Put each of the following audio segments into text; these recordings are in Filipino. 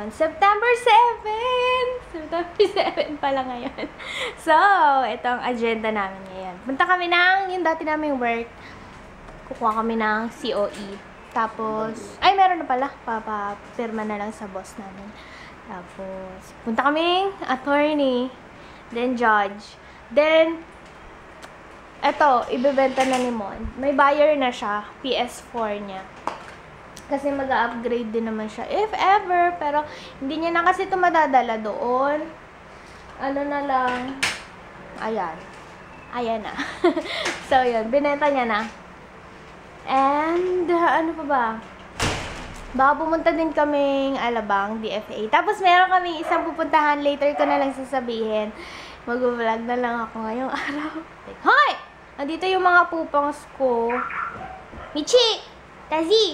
ngayon. September 7! September 7 pala ngayon. So, ito ang agenda namin ngayon. Punta kami ng, yung dati naming work, kukuha kami ng COE. Tapos, ay meron na pala, papapirma na lang sa boss namin. Tapos, punta kaming attorney, then judge. Then, eto, ibebenta na ni Mon. May buyer na siya, PS4 niya. Kasi mag-upgrade din naman siya, if ever. Pero, hindi niya na kasi ito madadala doon. Ano na lang. Ayan. Ayan na. So, yun. Binenta niya na. And, ano pa ba? Baka pumunta din kaming Alabang, DFA. Tapos, meron kaming isang pupuntahan. Later ko na lang sasabihin. Mag-vlog na lang ako ngayong araw. Hoy! Andito yung mga pupangs ko. Michi! Tazi!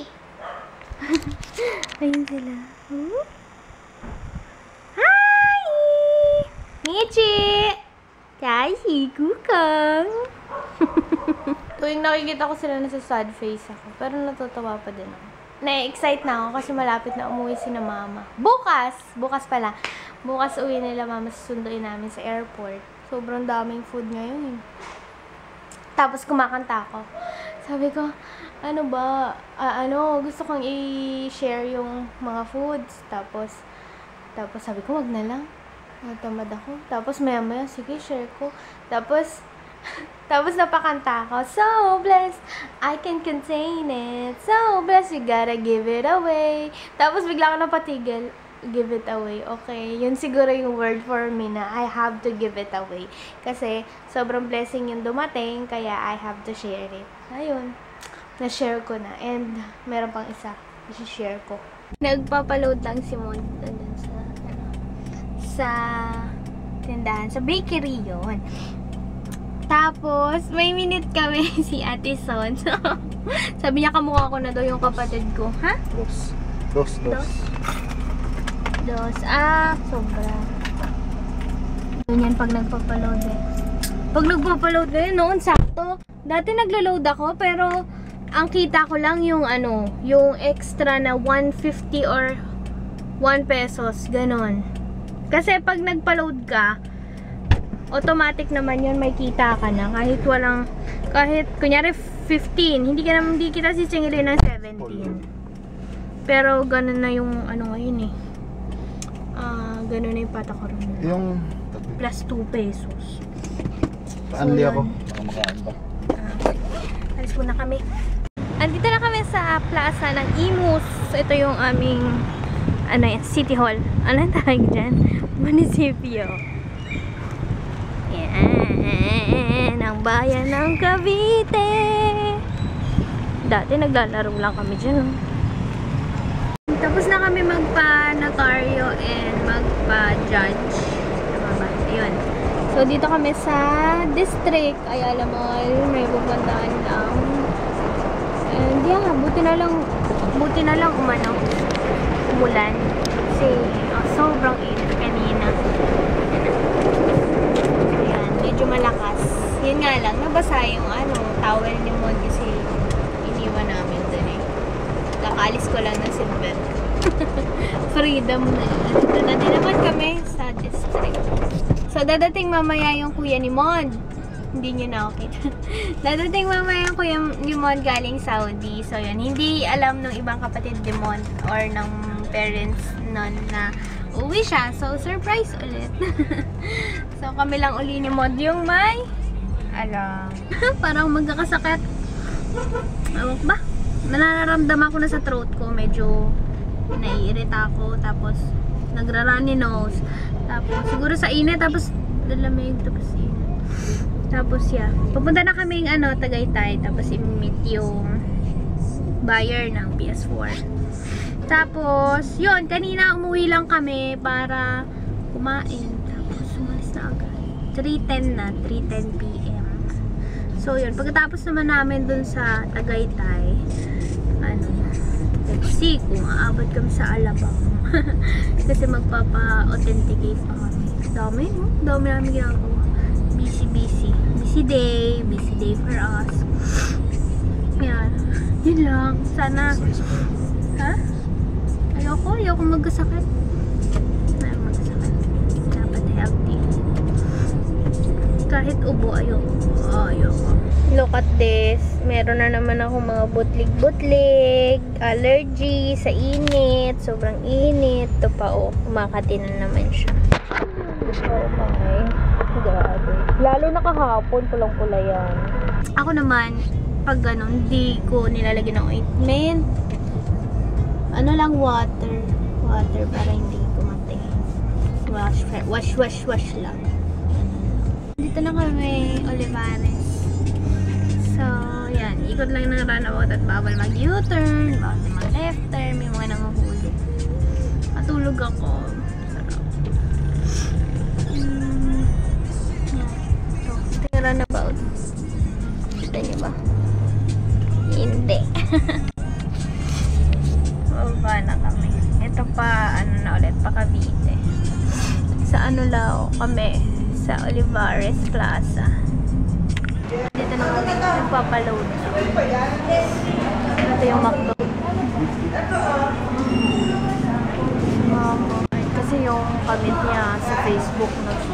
Ayun sila. Hi! Michi! Tazi! Kukang! Tuwing nakikita ko sila, nasa sad face ako. Pero natutuwa pa din ako. Na-excite na ako kasi malapit na umuwi si na mama. Bukas! Bukas pala. Bukas uwi nila mama, susunduin namin sa airport. Sobrang daming food ngayon eh. Tapos kumakanta ako. Sabi ko, ano ba? Gusto kong i-share yung mga foods. Tapos sabi ko, wag na lang. Natamad ako. Tapos maya-maya, sige, share ko. Tapos napakanta ako. So blessed, I can contain it. So blessed, you gotta give it away. Tapos bigla ko napatigil. Give it away. Okay, yun siguro yung word for me na I have to give it away. Kasi sobrang blessing yung dumating, kaya I have to share it. Ayun, na-share ko na. And meron pang isa, i-share ko. Nagpapaload lang si Mon sa tindahan, sa bakery yun. Tapos, may minute kami si Ate Son. So, sabi niya kamukha ko na daw yung kapatid ko. Ha? Dos. Sobra. Yun yan pag nagpapaload eh. Pag nagpapaload eh, noon sakto. Dati naglo-load ako, pero ang kita ko lang yung yung extra na 150 or 1 pesos, ganon. Kasi pag nagpa-load ka, automatic naman yun, may kita ka na. Kahit kunyari 15, hindi kita sisingilin ng 17. Pero ganon na yung ngayon eh. Ganun na yung patakaroon. Yung plus 2 pesos. Paanli ako. Makamaan ba? Alis muna kami. Andito na kami sa plaza ng Imus. Ito yung aming City Hall. Ano tawag dyan? Munisipyo. Yan. Ang bayan ng Cavite. Dati naglalaro lang kami dyan. Tapos na kami magpa-notaryo and magpa-judge. Ayun. So, dito kami sa district. Ayala Mall. May pupuntahan lang. And yeah, buti na lang umulan. Kasi sobrang init kanina. Ayan, medyo malakas. Yun nga lang, nabasa yung towel ni Mon kasi iniwan namin dun eh. Kakaalis ko lang ng seatbelt. Freedom na. Dito na din naman kami sa district. So, dadating mamaya yung kuya ni Mon. Hindi nyo na okay. Dadating mamaya yung kuya ni Mon galing Saudi. So, yun. Hindi alam ng ibang kapatid ni Mon or ng parents nun na uwi siya. So, surprise ulit. So, kami lang uli ni Mon yung may alam. Parang magkakasakit. Awak ba? Nararamdaman ko na sa throat ko, medyo naiirita ako, tapos nagra-runny nose, tapos siguro sa init, tapos lalamig, tapos init. Tapos yeah, pupunta na kaming Tagaytay, tapos i-meet yung buyer ng PS4. Tapos yun, kanina umuwi lang kami para kumain, tapos umalis na agad. 3:10 PM. So yun, pagkatapos naman namin dun sa Tagaytay, let's see kung aabot kami sa Alabang. Kasi magpapa-authenticate pa kami. Dami, no? Dami namin ginagawa. Busy day for us. Yan. Yun lang. Sana. Ha? Ayoko magkasakit. Kahit ubo, ayoko. Look at this. Meron na naman ako mga butlig-butlig, allergy sa init, sobrang init. Ito pa kumakati na naman siya. Oh my. Grabe. Lalo na kahapon, pulang-pula yan. Ako naman, pag ganun, hindi ko nilalagyan ng ointment. Ano lang, water. Water para hindi kumati. Wash lang. Dito na kami, Olivares. So, yan. Ikot lang ng roundabout at bawal mag-U-turn, bawal mag-left turn, may mga nanguhulog. Matulog ako. Sarap. Yan. So, ito yung roundabout. Kita niyo ba? Hindi. Baba na kami. Ito pa, ano na ulit, pa Cavite. Sa ano lao kami? Sa Olivares Plaza. Dito na kami, nagpapaload. Ito yung McDo. Kasi yung comment niya sa Facebook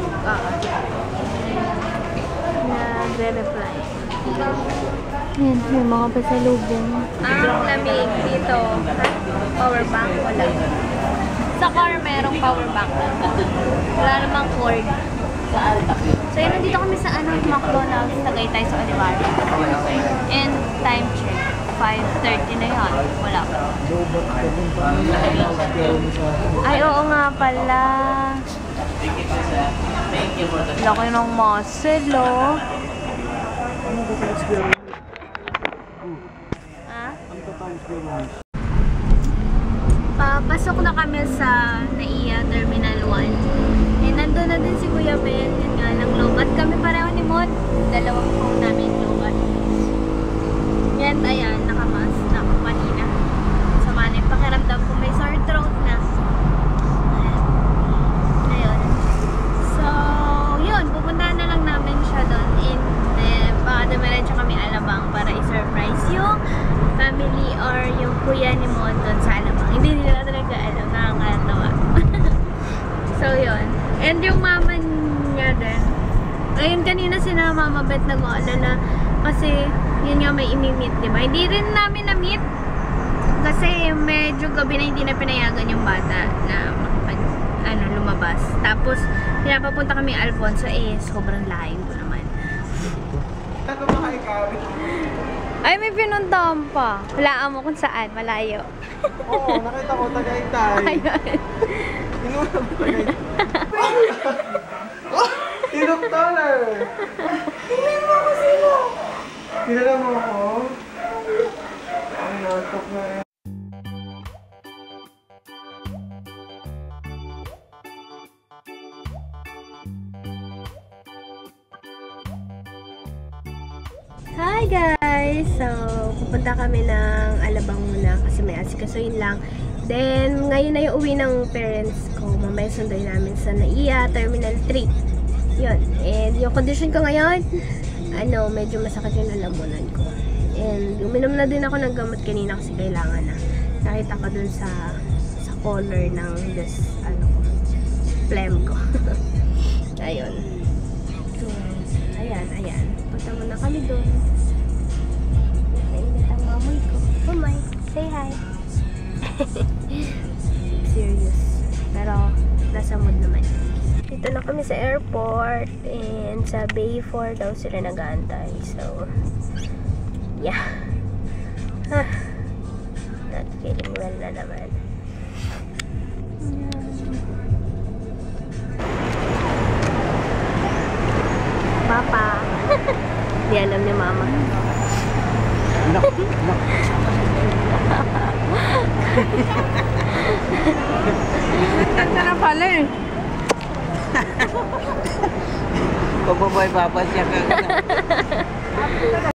nagre-reply. Yan, may mga pasalubong. Ang lamig dito. Power bank, wala. Sa car, merong power bank. Wala namang cord. So, yun, nandito kami sa McDonald's. Tagaytay sa Olivares. And time check. 5:30 na yun. Wala pa. Ay, oo nga pala. Laki ng muscle, oh. Papasok na kami sa NAIA Terminal 1. Eh, nandun na din si Kuya Ben. Yun nga lang, lobat kami pareho ni Mon. Dalawang phone namin lobat. Yan, ayan, nakamask na ako kanina. Sama na yung pakiramdam ko, may sore throat na. Ayun. So, yun, pupuntahan na lang namin siya doon. And then, baka dumiretso kami Alabang para i-surprise yung family or yung kuya ni Mon doon sa Alabang. Hindi nila talaga alam, nakakatawa. So, yun. And yung mama niya din. Ayun, kanina sina Mama Beth nag-aalala kasi yun nga may imi-meet, diba? Hindi rin namin na-meet kasi medyo gabi na hindi na pinayagan yung bata na lumabas. Tapos, pinapapunta kami Alfonso, sobrang layo naman. Ano ba kayo kami? Ay, may pinuntahan pa. Walaan mo kung saan, malayo. Oo, nakita ko Tagaytay. Ayun. Inuwa mo Tagaytay. $2. Tingnan mo kasi mo. Tinala mo ako? Ay, natok na yan. Hi guys! So, pupunta kami ng Alabang muna kasi may asikasuhin lang. Then, ngayon na yung uwi ng parents ko. Mamaya sundoy namin sa NAIA Terminal 3. Yun. And yung condition ko ngayon, medyo masakit yung lalamunan ko. And uminom na din ako ng gamot kanina kasi kailangan na. Nakita ko dun sa collar ng phlegm ko. Ayun. So, ayan. Punta muna kami dun. Nainit ang mamoy ko. Mamay, say hi. Serious. Pero, nasa mood naman. Dito na kami sa airport. And sa Bay 4 daw sila nag-aantay. So, yeah. Not feeling well na naman. Papa. Hindi alam ni Mama. Ganda na pala eh. Pababay, Papa siya ka.